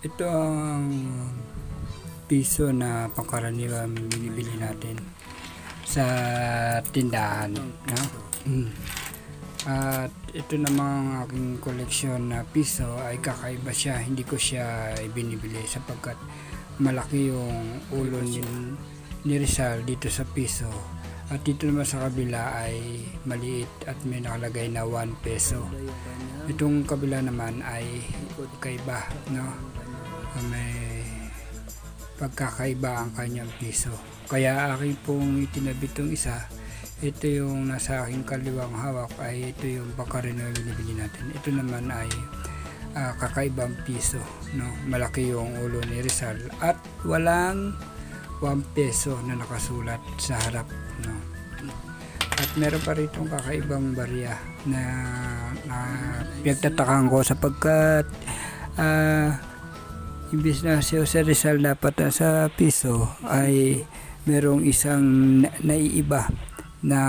Ito ang piso na pangkaraniwan binibili natin sa tindahan, no? At ito namang aking koleksyon na piso ay kakaiba siya, hindi ko siya binibili sapagkat malaki yung ulo ni Rizal dito sa piso, at dito naman sa kabila ay maliit at may nakalagay na 1 peso. Itong kabila naman ay kaiba, no? May pagkakaiba ang kanyang piso, kaya aking pong itinabi itong isa. Ito yung nasa aking kaliwang hawak ay ito yung pangkaraniwan binibili natin. Ito naman ay kakaibang piso, no? Malaki yung ulo ni Rizal at walang 1 peso na nakasulat sa harap, no? At meron pa rito kakaibang barya na pinagtatakaan ko sapagkat imbis na si Jose Rizal dapat sa piso ay merong isang naiiba na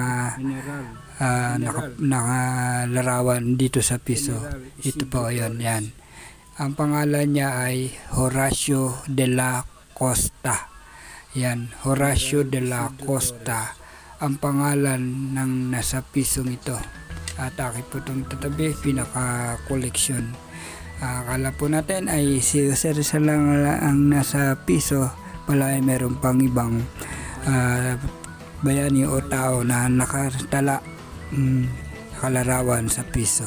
nakalarawan dito sa piso. Ito po yan. Ang pangalan niya ay Horacio de la Costa. Yan, Horacio de la Costa ang pangalan ng nasa pisong ito. At akin po itong tatabi, pinaka-collection. Akala po natin ay si Jose Rizal lang ang nasa piso, pala ay meron pang ibang bayani o tao na nakatala, nakalarawan sa piso.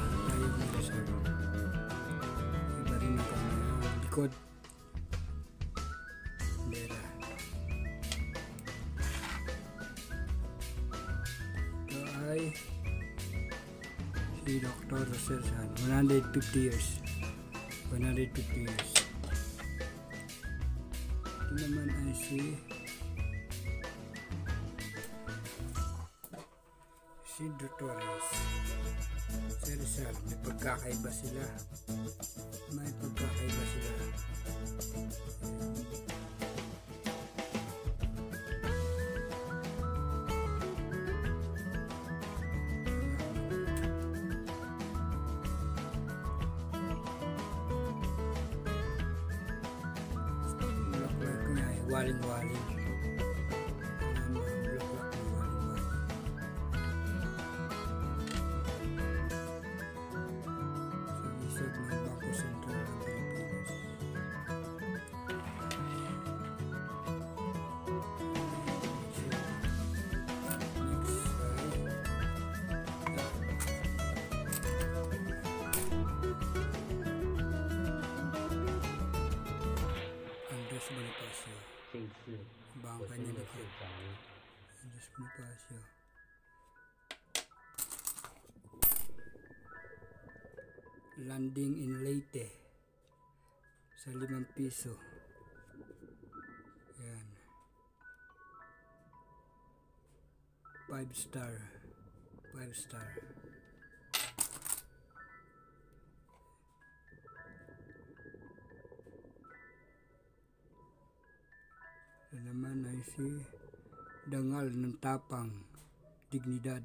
Iba rin ang likod. Ito ay si Dr. Jose Rizal, 150 years. 150 years. Ito naman ay si Torres. Si Rizal, may pagkakaiba sila. Waling-waling. Bangka niya likod. Andres Bonifacio. Landing in Leyte sa 5 piso. Yan. 5 star. Ito naman ay si Dangal ng Tapang, Dignidad.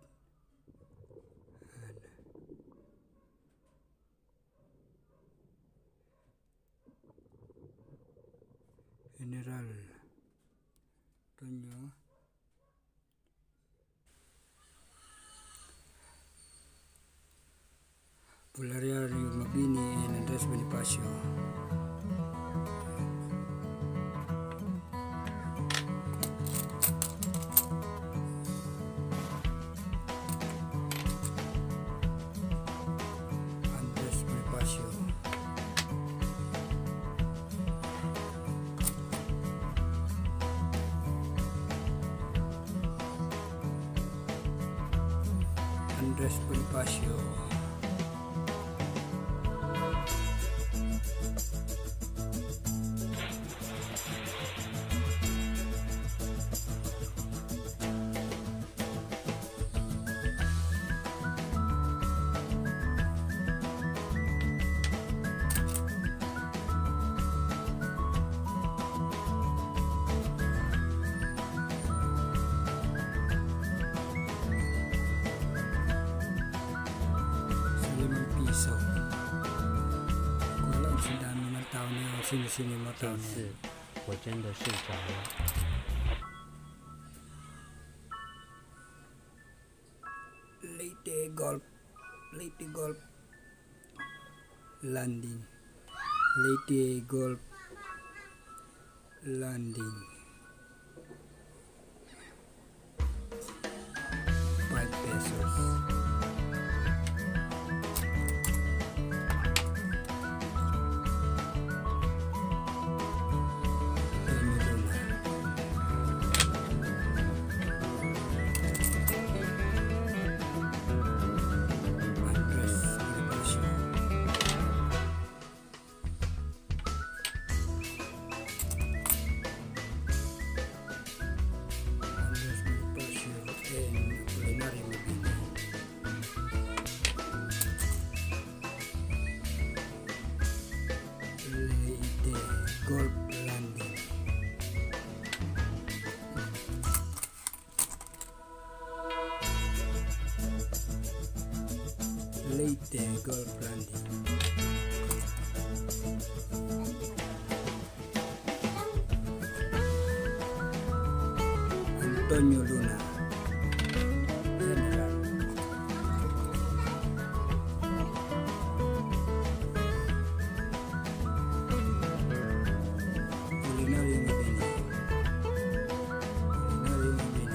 General Tonyo. Pulario Mabini and Andres Bonifacio. Andres Bonifacio. sini-sini mo 这 tao 一次 niya. 我真的睡着了。 Leyte Golf Landing. Leyte Golf Landing. 5 pesos. Golf Landing. Leyte Golf Landing. Antonio Luna. General. Culinario Mabini. Culinario Mabini.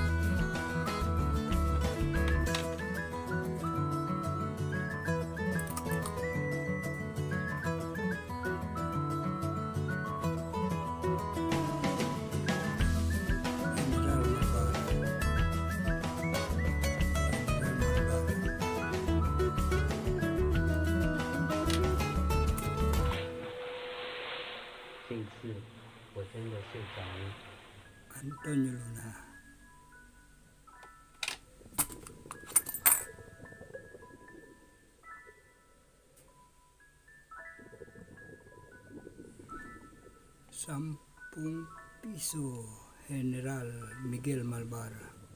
General Malbar. General Malbar. 这一次我真的睡着了。 Antonio Luna. Sampung piso. General Miguel Malbar.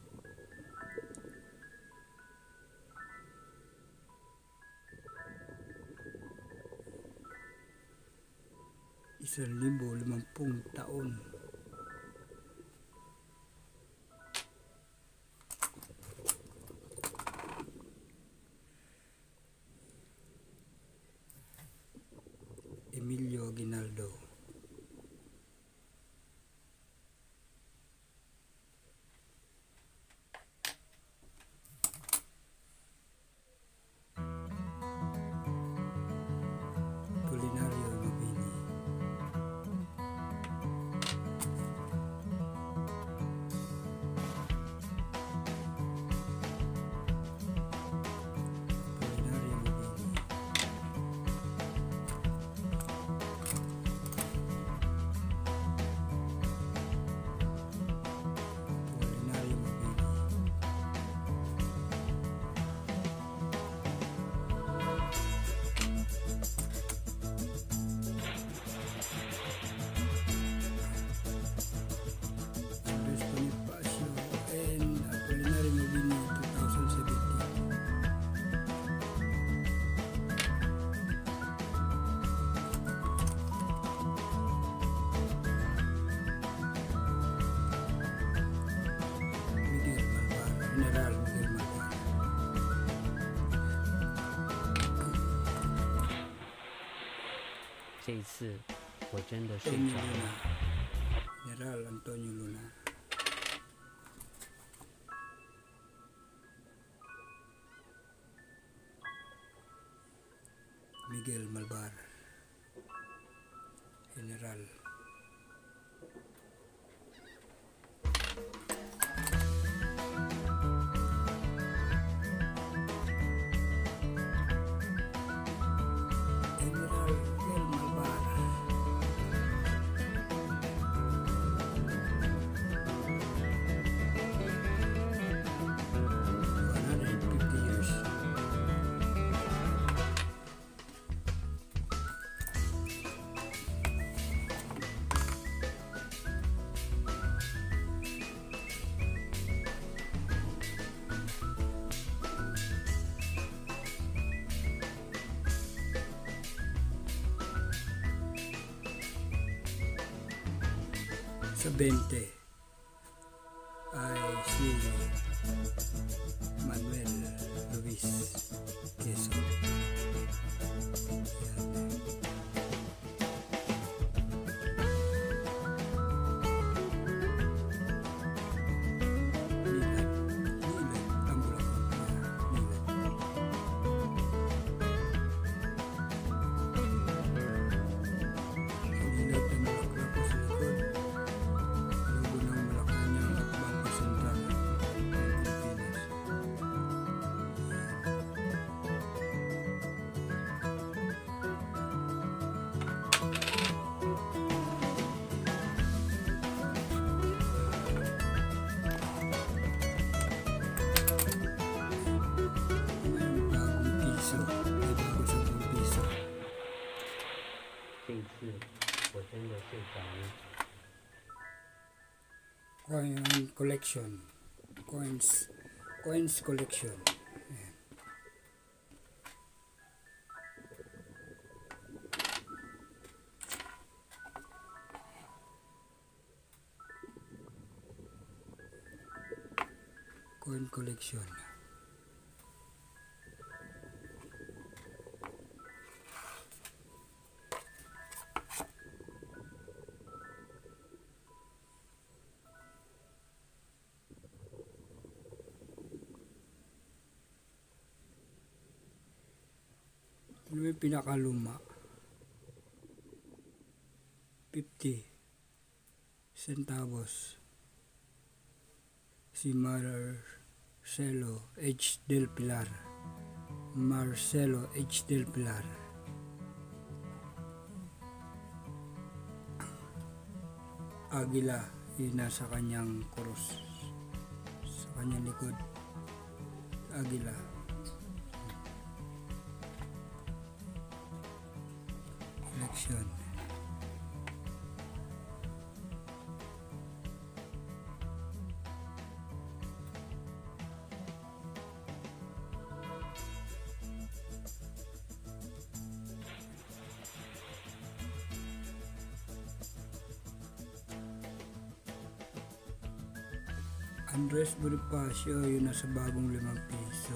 ₱1,050 Emilio Aguinaldo. Culinario Mabini. Culinario Mabini. Culinario Mabini. Andres Bonifacio and Culinario Mabini 2017. Miguel Malvar, General Miguel Malvar. 这一次我真的睡 Antonio 着了。 Luna. General Antonio Luna. Miguel Malvar. General. General Miguel Malvar. Sa 20 ay si Manuel Luis Quezon. Coin collection, coins collection. Ayan. Coin collection. Ano yung pinakaluma? 50 centavos. Si Marcelo H. Del Pilar. Marcelo H. Del Pilar. Agila, yun nasa kanyang cross. Sa kanyang likod. Agila. Collection. Andres Bonifacio, yun nasa bagong 5 piso.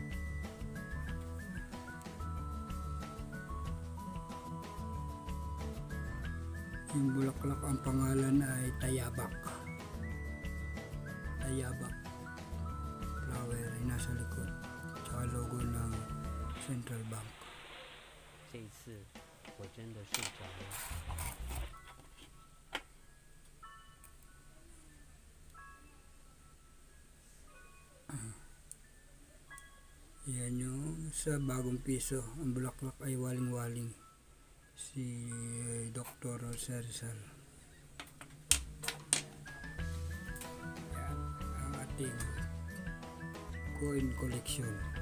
Yung bulaklak, ang pangalan ay Tayabak. Tayabak flower, ay nasa likod. Tsaka logo ng Central Bank. 这一次我真的睡着了。 Yan yung sa bagong piso. Ang bulaklak ay waling-waling. Si Dr. Jose Rizal. Yan ang ating coin collection.